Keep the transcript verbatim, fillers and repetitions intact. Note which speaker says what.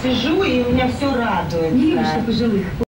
Speaker 1: сижу, и меня все радует.
Speaker 2: Не любишь ты пожилых?